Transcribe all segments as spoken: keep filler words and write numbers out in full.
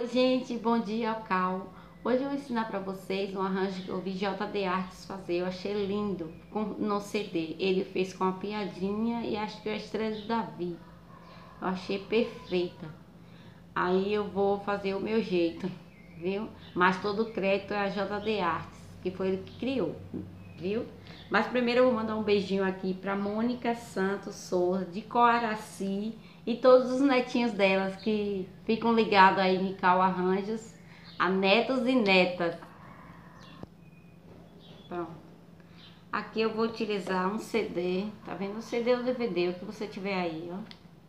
Oi gente, bom dia, Cal. Hoje eu vou ensinar para vocês um arranjo que eu vi J D Artes fazer. Eu achei lindo com, no C D. Ele fez com a piadinha e acho que a estrela do Davi. Eu achei perfeita. Aí eu vou fazer o meu jeito, viu? Mas todo o crédito é a J D Artes, que foi ele que criou, viu? Mas primeiro eu vou mandar um beijinho aqui para Mônica Santos Souza, de Coaraci, e todos os netinhos delas que ficam ligados aí em Cal Arranjos, a netos e netas. Pronto. Aqui eu vou utilizar um C D, tá vendo? O C D ou D V D, o que você tiver aí, ó.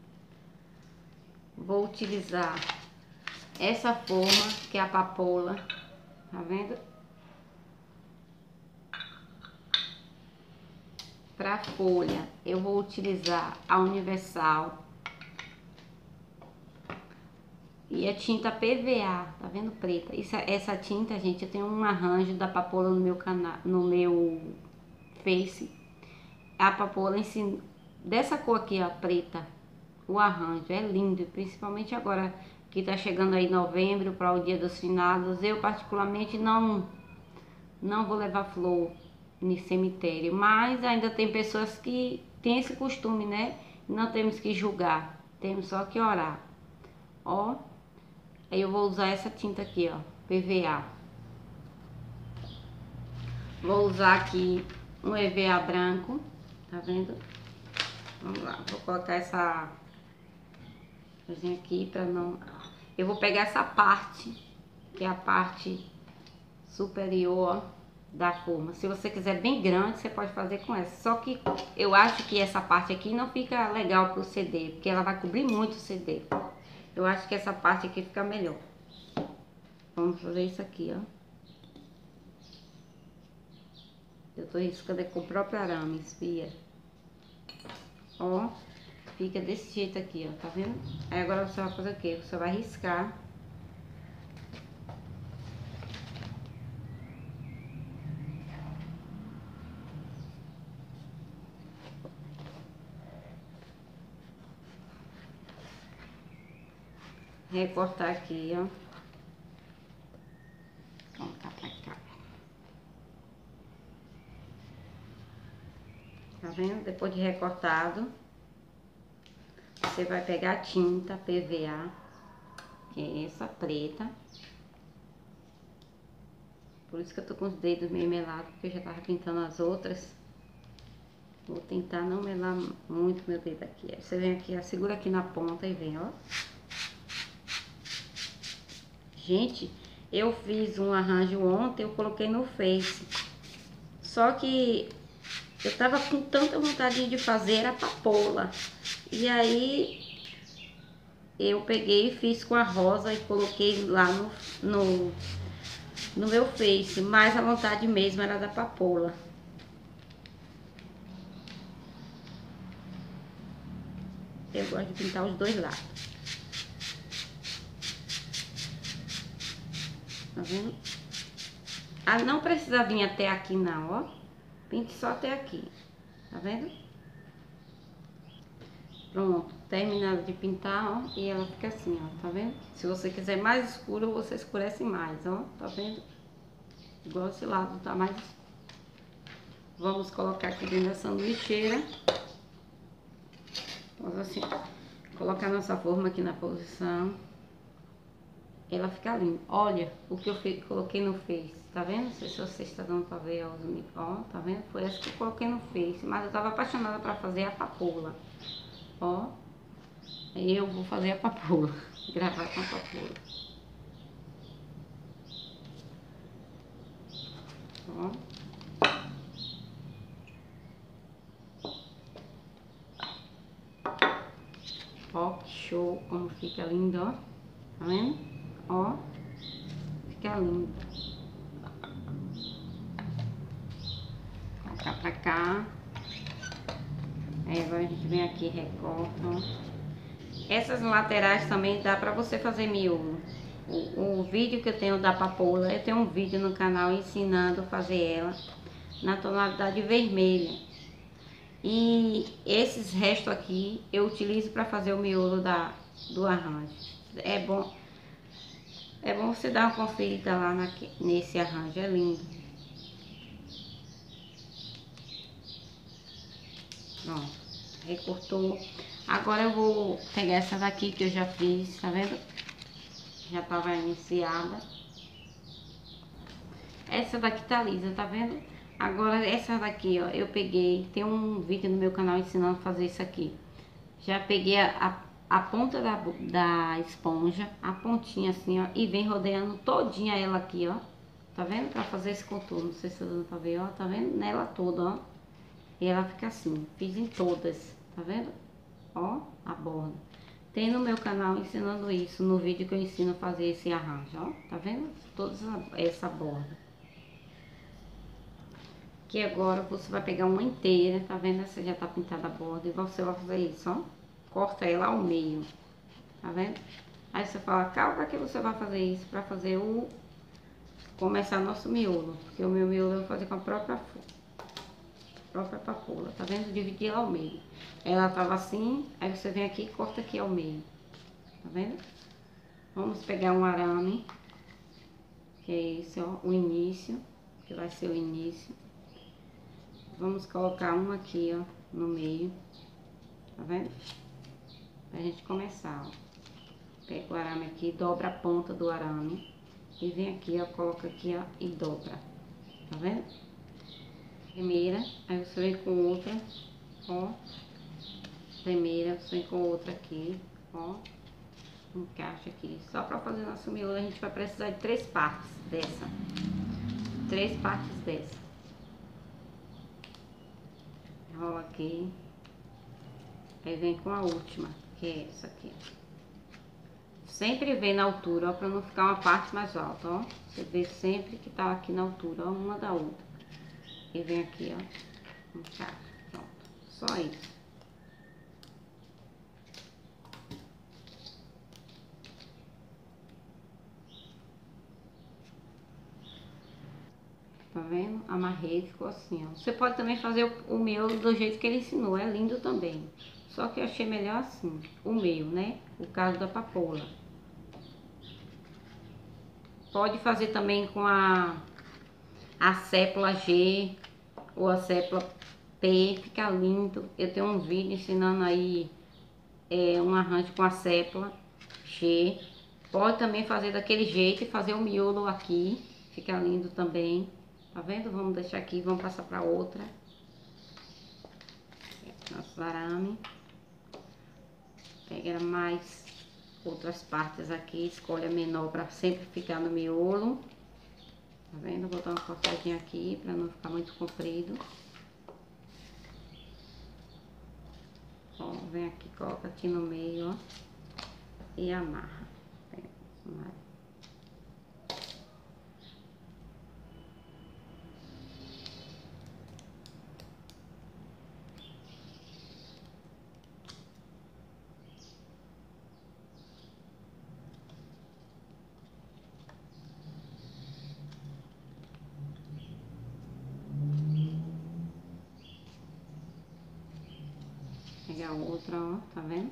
Vou utilizar essa forma, que é a papoula, tá vendo? Para folha, eu vou utilizar a Universal e a tinta P V A, tá vendo, preta? Isso, essa tinta, gente, eu tenho um arranjo da papoula no meu canal, no meu Face. A papoula em si, dessa cor aqui, ó, preta. O arranjo é lindo, principalmente agora que tá chegando aí novembro para o Dia dos Finados. Eu particularmente não não vou levar flor no cemitério, mas ainda tem pessoas que têm esse costume, né? Não temos que julgar, temos só que orar. Ó, aí eu vou usar essa tinta aqui, ó, P V A. Vou usar aqui um E V A branco, tá vendo? Vamos lá, vou colocar essa coisinha aqui para não... Eu vou pegar essa parte, que é a parte superior da forma. Se você quiser bem grande, você pode fazer com essa. Só que eu acho que essa parte aqui não fica legal pro C D, porque ela vai cobrir muito o C D. Eu acho que essa parte aqui fica melhor. Vamos fazer isso aqui, ó. Eu tô riscando com o próprio arame, espia. Ó, fica desse jeito aqui, ó, tá vendo? Aí agora você vai fazer o quê? Você vai riscar. Recortar aqui, ó. Colocar pra cá. Tá vendo? Depois de recortado, você vai pegar a tinta P V A, que é essa preta. Por isso que eu tô com os dedos meio melados, porque eu já tava pintando as outras. Vou tentar não melar muito meu dedo aqui. Aí você vem aqui, ó, segura aqui na ponta e vem, ó. Gente, eu fiz um arranjo ontem, eu coloquei no Face. Só que eu tava com tanta vontade de fazer a papoula. E aí eu peguei e fiz com a rosa e coloquei lá no, no, no meu Face. Mas a vontade mesmo era da papoula. Eu gosto de pintar os dois lados. Tá vendo? Ah, não precisa vir até aqui não, ó. Pinte só até aqui. Tá vendo? Pronto. Terminado de pintar, ó. E ela fica assim, ó. Tá vendo? Se você quiser mais escuro, você escurece mais, ó. Tá vendo? Igual esse lado tá mais... Vamos colocar aqui dentro da sanduicheira. Vamos assim, colocar nossa forma aqui na posição. Ela fica linda. Olha o que eu fiz, coloquei no Face. Tá vendo? Não sei se você está dando pra ver, ó. Tá vendo? Foi essa que eu coloquei no Face. Mas eu tava apaixonada pra fazer a papoula. Ó. Aí eu vou fazer a papoula. Gravar com a papoula. Ó. Ó, que show. Como fica lindo, ó. Tá vendo? Ó. Fica lindo. Colocar pra cá. Aí agora a gente vem aqui e recorta, ó. Essas laterais também dá pra você fazer miolo. O, o vídeo que eu tenho da papoula, eu tenho um vídeo no canal ensinando a fazer ela na tonalidade vermelha. E esses restos aqui eu utilizo para fazer o miolo da, do arranjo. É bom. É bom você dar uma conferida lá na, nesse arranjo, é lindo. Pronto, recortou. Agora eu vou pegar essa daqui que eu já fiz, tá vendo? Já tava iniciada. Essa daqui tá lisa, tá vendo? Agora essa daqui, ó, eu peguei, tem um vídeo no meu canal ensinando a fazer isso aqui. Já peguei a, a, a ponta da, da esponja, a pontinha assim, ó, e vem rodeando todinha ela aqui, ó. Tá vendo? Pra fazer esse contorno, não sei se tá dando pra ver, ó, tá vendo? Nela toda, ó. E ela fica assim, fiz em todas, tá vendo? Ó, a borda. Tem no meu canal ensinando isso, no vídeo que eu ensino a fazer esse arranjo, ó. Tá vendo? Toda essa borda. Que agora você vai pegar uma inteira, tá vendo? Essa já tá pintada a borda. E você vai fazer isso, ó. Corta ela ao meio, tá vendo? Aí você fala, Cal, pra que você vai fazer isso? Pra fazer o... começar nosso miolo. Porque o meu miolo eu vou fazer com a própria própria papoula, tá vendo? Dividir ela ao meio. Ela tava assim, aí você vem aqui e corta aqui ao meio. Tá vendo? Vamos pegar um arame, que é esse, ó, o início, que vai ser o início. Vamos colocar um aqui, ó, no meio, tá vendo? Pra gente começar, ó. Pega o arame aqui, dobra a ponta do arame e vem aqui, ó, coloca aqui, ó, e dobra, tá vendo? Primeira, aí você vem com outra, ó. Primeira, você vem com outra aqui, ó. Encaixa aqui. Só pra fazer nosso miolo a gente vai precisar de três partes dessa. Três partes dessa. Rola aqui. Aí vem com a última, que é essa aqui. Sempre vem na altura, ó, pra não ficar uma parte mais alta, ó. Você vê sempre que tá aqui na altura, ó, uma da outra. E vem aqui, ó. Encaixa. Pronto. Só isso. Tá vendo? Amarrei, ficou assim, ó. Você pode também fazer o, o miolo do jeito que ele ensinou, é lindo também. Só que eu achei melhor assim, o meu, né? O caso da papoula. Pode fazer também com a, a sépula G ou a sépula P, fica lindo. Eu tenho um vídeo ensinando aí é, um arranjo com a sépula G. Pode também fazer daquele jeito e fazer o miolo aqui, fica lindo também. Tá vendo? Vamos deixar aqui, vamos passar para outra. Nosso arame. Pega mais outras partes aqui, escolhe a menor para sempre ficar no miolo. Tá vendo? Vou dar uma cortadinha aqui para não ficar muito comprido. Ó, vem aqui, coloca aqui no meio, ó. E amarra. Amarra. Pegar outra, ó, tá vendo?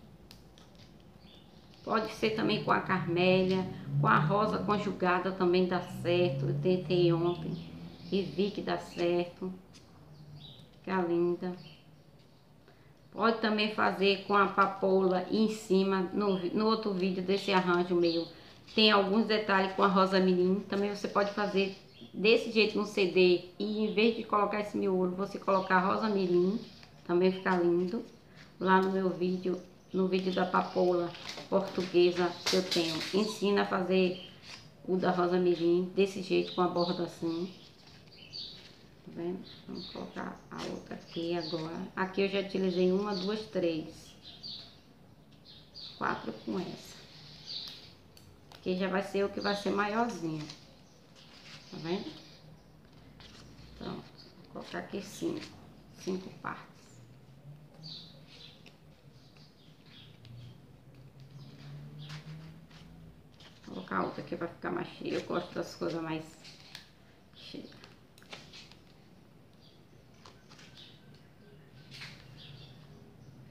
Pode ser também com a carmélia, com a rosa conjugada também dá certo. Eu tentei ontem e vi que dá certo. Fica linda. Pode também fazer com a papoula em cima, no, no outro vídeo desse arranjo meu. Tem alguns detalhes com a rosa mirim. Também você pode fazer desse jeito no C D. E em vez de colocar esse miolo, você colocar a rosa mirim. Também fica lindo. Lá no meu vídeo, no vídeo da papoula portuguesa que eu tenho, ensina a fazer o da rosa mirim desse jeito, com a borda assim. Tá vendo? Vamos colocar a outra aqui agora. Aqui eu já utilizei uma, duas, três. Quatro com essa. Aqui já vai ser o que vai ser maiorzinho. Tá vendo? Pronto. Vou colocar aqui cinco. Cinco partes. Vou colocar outra aqui pra ficar mais cheia. Eu gosto das coisas mais cheias.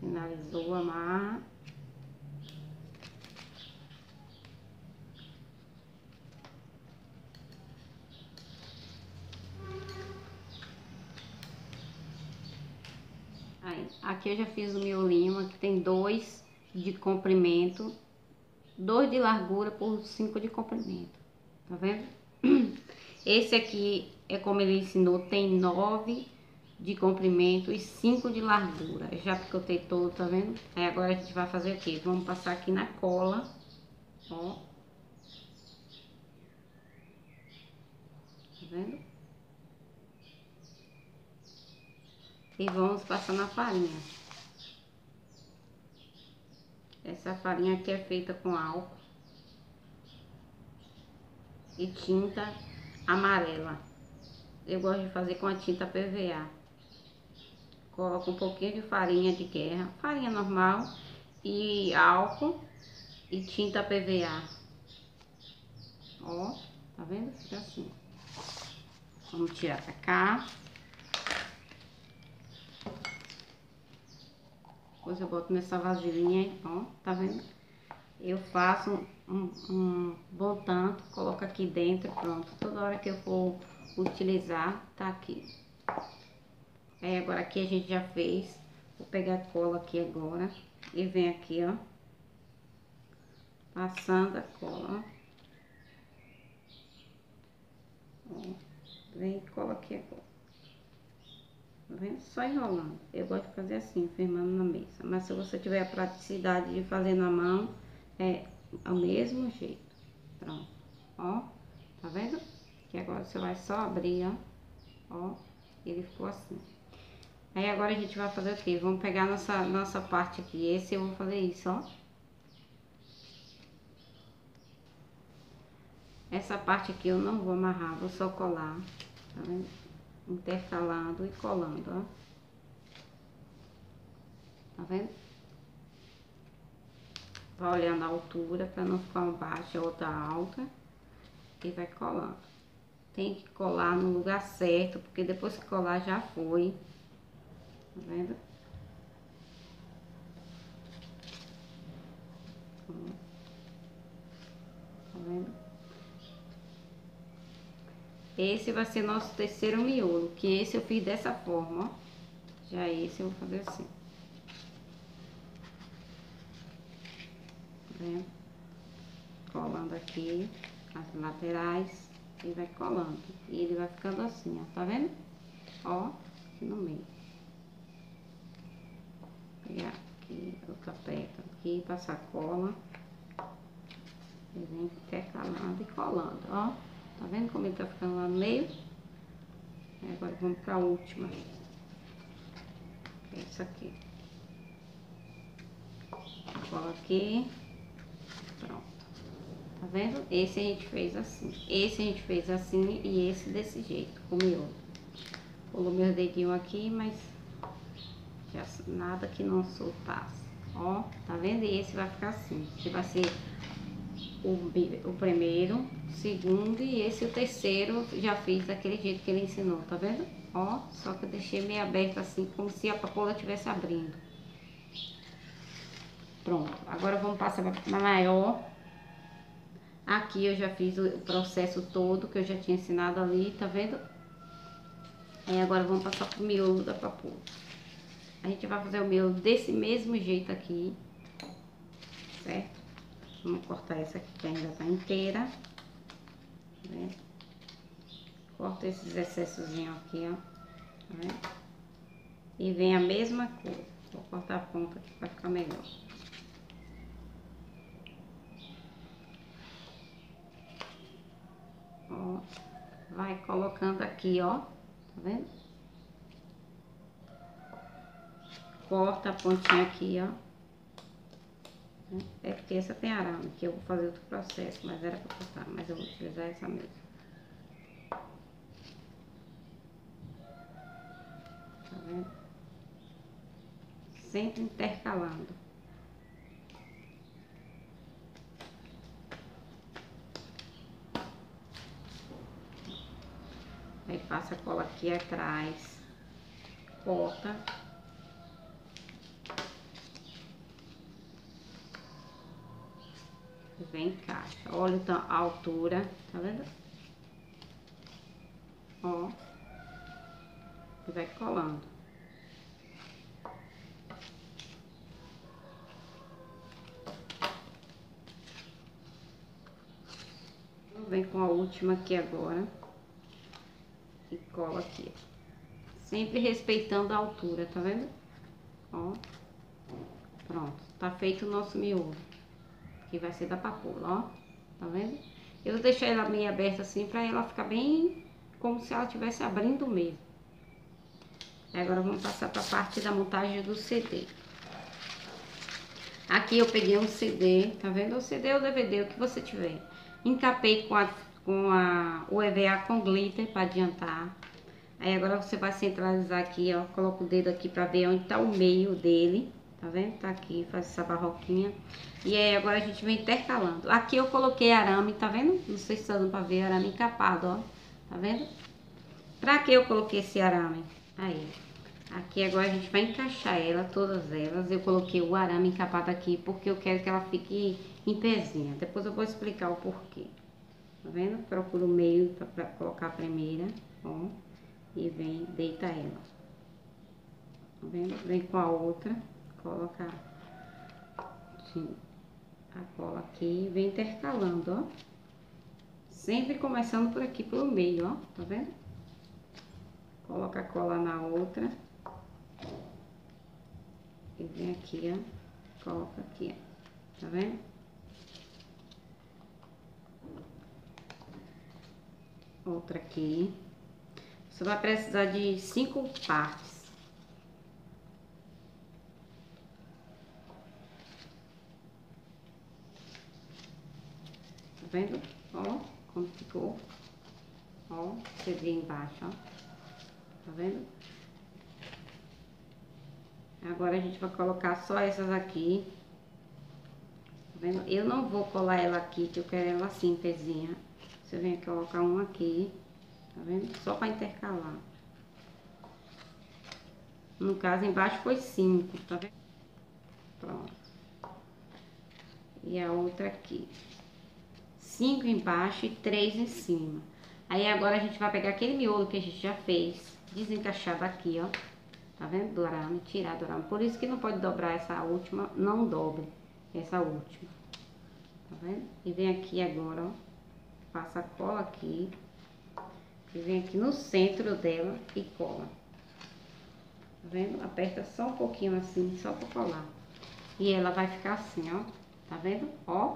Finalizou, amarra. Aqui eu já fiz o miolinho, aqui tem dois de comprimento, dois de largura por cinco de comprimento, tá vendo? Esse aqui é como ele ensinou, tem nove de comprimento e cinco de largura. Eu já picotei todo, tá vendo? Aí agora a gente vai fazer o quê? Vamos passar aqui na cola, ó. Tá vendo? E vamos passar na farinha. Essa farinha aqui é feita com álcool e tinta amarela. Eu gosto de fazer com a tinta P V A. Coloco um pouquinho de farinha de guerra, farinha normal e álcool e tinta P V A. Ó, tá vendo? Fica assim. Vamos tirar pra cá. Depois eu boto nessa vasilhinha, ó, tá vendo? Eu faço um, um bom tanto, coloco aqui dentro, pronto. Toda hora que eu for utilizar, tá aqui. Aí agora aqui a gente já fez. Vou pegar a cola aqui agora e vem aqui, ó. Passando a cola, ó. Vem e cola aqui agora. Tá vendo? Só enrolando. Eu gosto de fazer assim, firmando na mesa. Mas se você tiver a praticidade de fazer na mão, é o mesmo jeito. Pronto. Ó, tá vendo? Que agora você vai só abrir, ó. Ó, ele ficou assim. Aí agora a gente vai fazer o quê? Vamos pegar nossa, nossa parte aqui. Esse eu vou fazer isso, ó. Essa parte aqui eu não vou amarrar, vou só colar. Tá vendo? Intercalando e colando, ó. Tá vendo? Vai olhando a altura pra não ficar uma baixa e outra alta. E vai colando. Tem que colar no lugar certo, porque depois que colar já foi. Tá vendo? Tá vendo? Esse vai ser nosso terceiro miolo, que esse eu fiz dessa forma, ó. Já esse eu vou fazer assim. Tá vendo? Colando aqui as laterais e vai colando. E ele vai ficando assim, ó. Tá vendo? Ó, aqui no meio. Pegar aqui, outra aperta aqui, passar cola. E vem intercalando e colando, ó. Tá vendo como ele tá ficando lá no meio? E agora vamos pra última. Que é essa aqui. Cola aqui. Pronto. Tá vendo? Esse a gente fez assim. Esse a gente fez assim e esse desse jeito, com o miolo. Pulou meus dedinhos aqui, mas já nada que não soltasse. Ó, tá vendo? E esse vai ficar assim. Esse vai ser o, o primeiro, o segundo e esse o terceiro. Já fiz daquele jeito que ele ensinou, tá vendo? Ó, só que eu deixei meio aberto assim, como se a papoula estivesse abrindo. Pronto, agora vamos passar para maior. Aqui eu já fiz o processo todo que eu já tinha ensinado ali, tá vendo? Aí agora vamos passar pro miolo da papoula. A gente vai fazer o miolo desse mesmo jeito aqui, certo? Vamos cortar essa aqui que ainda tá inteira, tá vendo? Corta esses excessozinhos aqui, ó, tá vendo? E vem a mesma cor. Vou cortar a ponta aqui pra ficar melhor. Ó, vai colocando aqui, ó, tá vendo? Corta a pontinha aqui, ó. É porque essa tem arame, que eu vou fazer outro processo, mas era pra cortar, mas eu vou utilizar essa mesmo. Tá vendo? Sempre intercalando. Aí passa a cola aqui atrás, corta. E vem encaixa. Olha então a altura, tá vendo? Ó. E vai colando. Vem com a última aqui agora. E cola aqui. Sempre respeitando a altura, tá vendo? Ó. Pronto. Tá feito o nosso miolo. Que vai ser da papoula, ó. Tá vendo? Eu vou deixar ela meio aberta assim pra ela ficar bem como se ela estivesse abrindo mesmo. Agora vamos passar pra parte da montagem do C D. Aqui eu peguei um C D, tá vendo? O C D ou D V D, o que você tiver. Encapei com, a, com a, o E V A com glitter para adiantar. Aí agora você vai centralizar aqui, ó. Coloca o dedo aqui para ver onde tá o meio dele. Tá vendo? Tá aqui, faz essa barroquinha. E aí agora a gente vem intercalando. Aqui eu coloquei arame, tá vendo? Não sei se tá dando pra ver, arame encapado, ó. Tá vendo? Pra que eu coloquei esse arame? Aí. Aqui agora a gente vai encaixar ela, todas elas. Eu coloquei o arame encapado aqui porque eu quero que ela fique em pezinha. Depois eu vou explicar o porquê. Tá vendo? Procura o meio pra, pra colocar a primeira, ó. E vem, deita ela. Tá vendo? Vem com a outra, coloca assim, a cola aqui e vem intercalando, ó. Sempre começando por aqui, pelo meio, ó. Tá vendo? Coloca a cola na outra. E vem aqui, ó. Coloca aqui, ó. Tá vendo? Outra aqui. Você vai precisar de cinco partes. Tá vendo? Ó, como ficou. Ó, você vê embaixo, ó. Tá vendo? Agora a gente vai colocar só essas aqui. Tá vendo? Eu não vou colar ela aqui, que eu quero ela assim, pezinha. Você vem colocar um aqui. Tá vendo? Só pra intercalar. No caso, embaixo foi cinco, tá vendo? Pronto. E a outra aqui. Cinco embaixo e três em cima. Aí agora a gente vai pegar aquele miolo que a gente já fez, desencaixar daqui, ó. Tá vendo? Do arame, tirar do arame. Por isso que não pode dobrar essa última, não dobre essa última. Tá vendo? E vem aqui agora, ó. Passa a cola aqui. E vem aqui no centro dela e cola. Tá vendo? Aperta só um pouquinho assim, só pra colar. E ela vai ficar assim, ó. Tá vendo? Ó.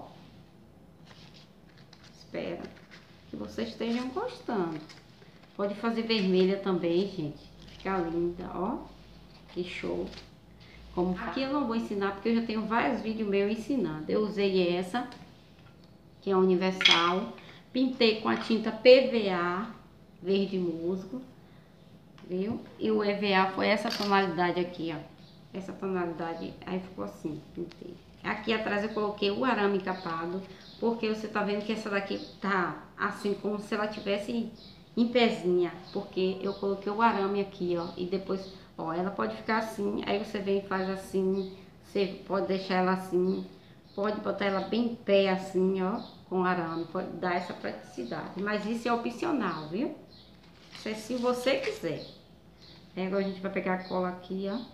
Espera que vocês estejam gostando. Pode fazer vermelha também, gente. Fica linda, ó. Que show. Como aqui eu não vou ensinar porque eu já tenho vários vídeos meus ensinando. Eu usei essa, que é universal. Pintei com a tinta P V A, verde musgo. Viu? E o E V A foi essa tonalidade aqui, ó. Essa tonalidade, aí ficou assim, pintei. Aqui atrás eu coloquei o arame encapado, porque você tá vendo que essa daqui tá assim, como se ela tivesse em pezinha. Porque eu coloquei o arame aqui, ó, e depois, ó, ela pode ficar assim, aí você vem e faz assim, você pode deixar ela assim, pode botar ela bem em pé assim, ó, com arame, pode dar essa praticidade. Mas isso é opcional, viu? Isso é se você quiser. Aí agora a gente vai pegar a cola aqui, ó.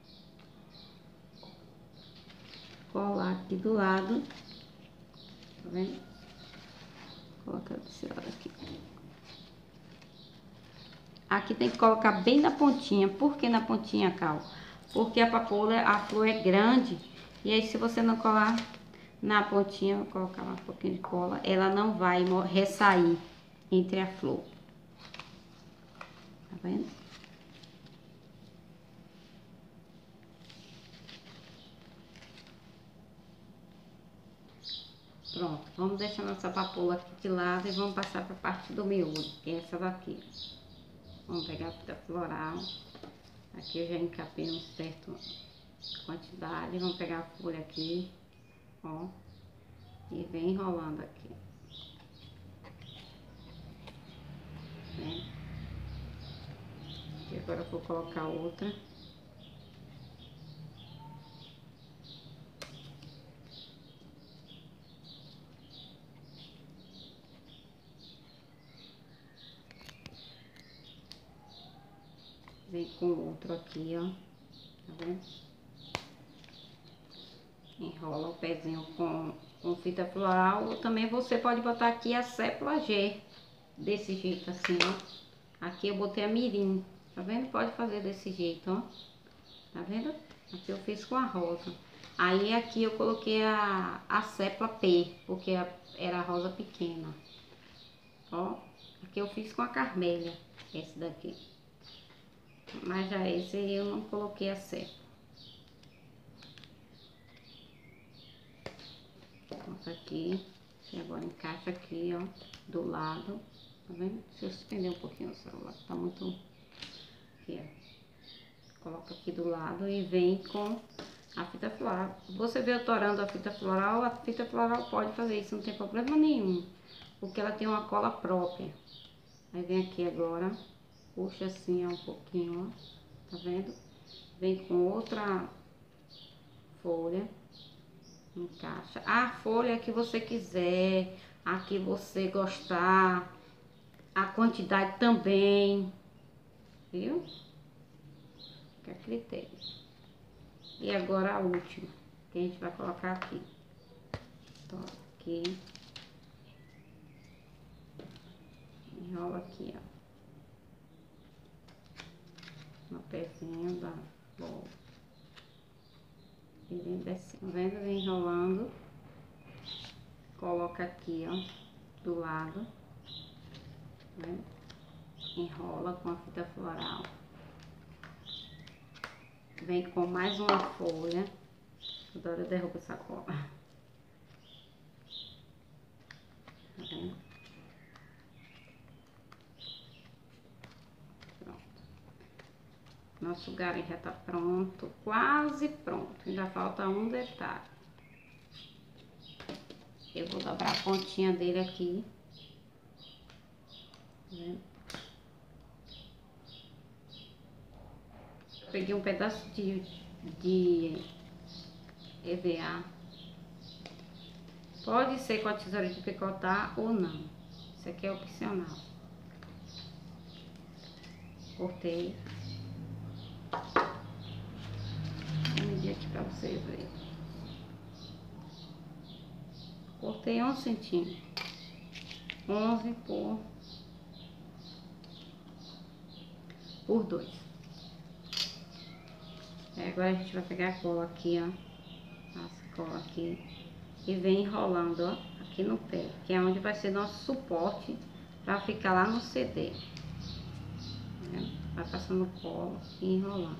Colar aqui do lado. Tá vendo? Colocar desse lado aqui. Aqui tem que colocar bem na pontinha. Por que na pontinha, Cal? Porque a papoula, a flor é grande. E aí se você não colar na pontinha, vou colocar um pouquinho de cola, ela não vai ressair entre a flor. Tá vendo? Pronto, vamos deixar nossa papoula aqui de lado e vamos passar para a parte do miolo, que é essa daqui. Vamos pegar a fita floral. Aqui eu já encapei uma certa quantidade. Vamos pegar a folha aqui, ó, e vem enrolando aqui. Né? E agora eu vou colocar outra. Vem com outro aqui, ó. Tá vendo? Enrola o pezinho com com fita floral, ou também você pode botar aqui a sépula G, desse jeito assim, ó. Aqui eu botei a mirim, tá vendo? Pode fazer desse jeito, ó. Tá vendo? Aqui eu fiz com a rosa. Aí aqui eu coloquei a, a sépula P, porque era a rosa pequena. Ó, aqui eu fiz com a carmélia, esse daqui. Mas já esse eu não coloquei a sépula. Coloca aqui, e agora encaixa aqui, ó, do lado. Tá vendo? Deixa eu estender um pouquinho o celular, tá muito... Aqui, ó. Coloca aqui do lado e vem com a fita floral. Você vê eu torando a fita floral, a fita floral pode fazer isso, não tem problema nenhum. Porque ela tem uma cola própria. Aí vem aqui agora, puxa assim, ó, um pouquinho, ó. Tá vendo? Vem com outra folha. Encaixa. A folha que você quiser, a que você gostar. A quantidade também. Viu? Que é critério. E agora a última, que a gente vai colocar aqui. Então, aqui. Enrola aqui, ó. No pezinho da bola. E vem descendo. Tá vendo? Vem enrolando. Coloca aqui, ó. Do lado. Tá vendo? Enrola com a fita floral. Vem com mais uma folha. Toda hora eu derrubo essa cola. Tá vendo? Pronto. Nosso galho já tá pronto. Quase pronto. Ainda falta um detalhe. Eu vou dobrar a pontinha dele aqui. Tá vendo? Peguei um pedaço de, de E V A. Pode ser com a tesoura de picotar ou não. Isso aqui é opcional. Cortei. Vou medir aqui pra vocês verem. Cortei onze centímetros. onze por, por dois. Agora a gente vai pegar a cola aqui, ó. Passa a cola aqui. E vem enrolando, ó. Aqui no pé. Que é onde vai ser nosso suporte pra ficar lá no C D. Vai passando cola e enrolando.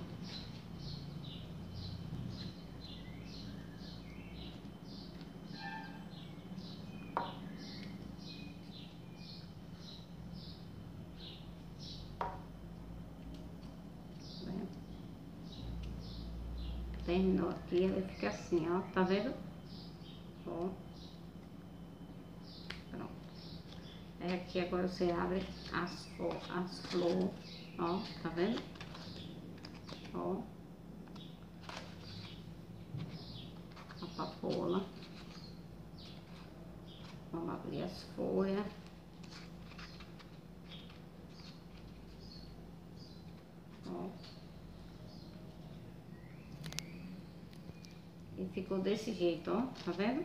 Terminou aqui, ele fica assim, ó, tá vendo? Ó. Pronto. Aí aqui agora você abre as, as flores, ó, tá vendo? Ó. A papoula. Vamos abrir as folhas. Ó. E ficou desse jeito, ó, tá vendo?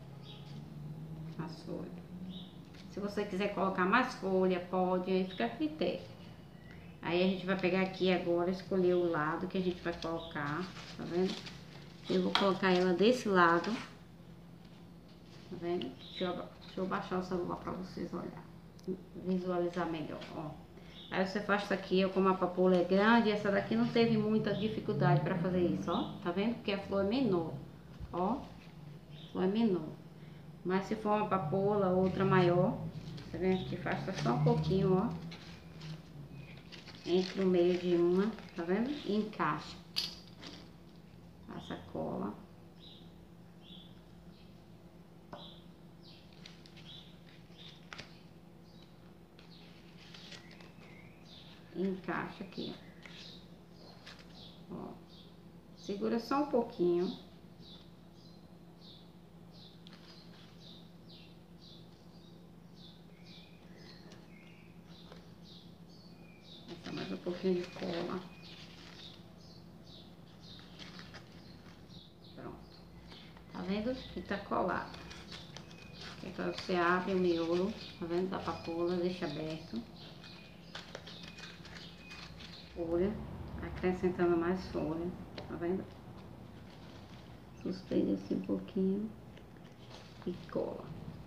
As folhas. Se você quiser colocar mais folha, pode, aí fica a critério. Aí a gente vai pegar aqui agora, escolher o lado que a gente vai colocar, tá vendo? Eu vou colocar ela desse lado, tá vendo? Deixa eu, deixa eu baixar o celular pra vocês olhar, visualizar melhor, ó. Aí você faz isso aqui, ó, como a papoula é grande, essa daqui não teve muita dificuldade pra fazer isso, ó. Tá vendo? Porque a flor é menor, ó. A flor é menor. Mas se for uma papoula, outra maior, tá vendo? Que faz só um pouquinho, ó. Entre o meio de uma, tá vendo? E encaixa. Passa a cola. E encaixa aqui, ó. Ó. Segura só um pouquinho. Passa mais um pouquinho de cola. Pronto. Tá vendo? Que tá colado. Agora você abre o miolo, tá vendo? Da papoula, deixa aberto. Folha, acrescentando mais folha, tá vendo? Suspende assim um pouquinho e cola.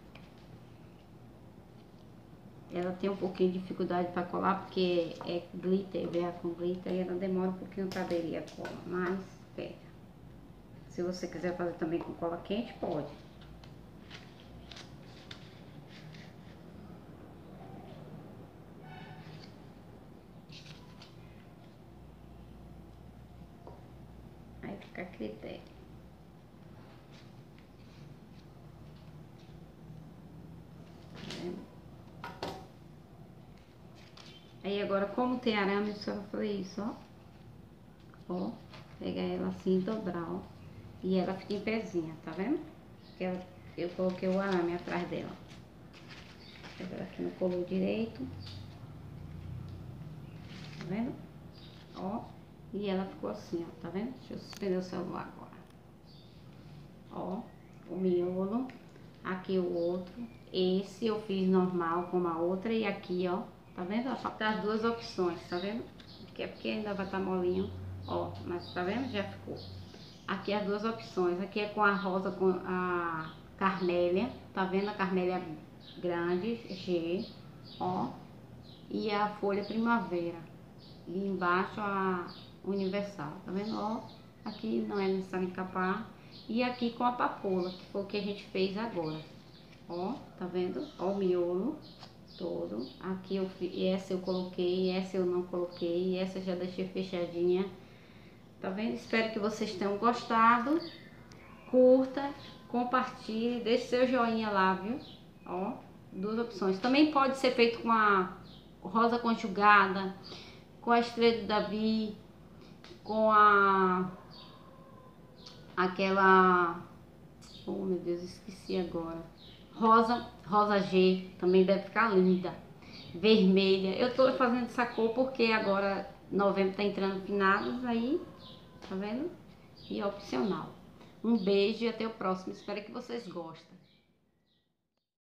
Ela tem um pouquinho de dificuldade para colar porque é glitter, E V A com glitter, e ela demora um pouquinho para aderir a cola, mas pega. Se você quiser fazer também com cola quente, pode. Aí fica a critério. Tá vendo? Aí agora, como tem arame, eu só vou fazer isso, ó. Ó, pegar ela assim e dobrar, ó. E ela fica em pezinha, tá vendo? Que ela, eu coloquei o arame atrás dela. Agora aqui não colou direito. Tá vendo? Ó, e ela ficou assim, ó, tá vendo? Deixa eu suspender o celular agora. Ó, o miolo. Aqui o outro. Esse eu fiz normal como a outra. E aqui, ó, tá vendo? Ó, tá as duas opções, tá vendo? Aqui é porque ainda vai estar molinho. Ó, mas tá vendo? Já ficou. Aqui as duas opções. Aqui é com a rosa, com a carmélia. Tá vendo? A carmélia grande, G. Ó. E a folha primavera. E embaixo a universal. Tá vendo? Ó. Aqui não é necessário encapar. E aqui com a papoula, que foi o que a gente fez agora. Ó, tá vendo? Ó o miolo todo. Aqui eu fiz, essa eu coloquei, essa eu não coloquei, essa eu já deixei fechadinha. Tá vendo? Espero que vocês tenham gostado. Curta, compartilhe, deixe seu joinha lá, viu? Ó, duas opções. Também pode ser feito com a rosa conjugada, com a estrela de Davi, com a aquela, oh meu Deus, esqueci agora. Rosa, rosa G, também deve ficar linda. Vermelha. Eu tô fazendo essa cor porque agora novembro tá entrando finados aí, tá vendo? E é opcional. Um beijo e até o próximo. Espero que vocês gostem.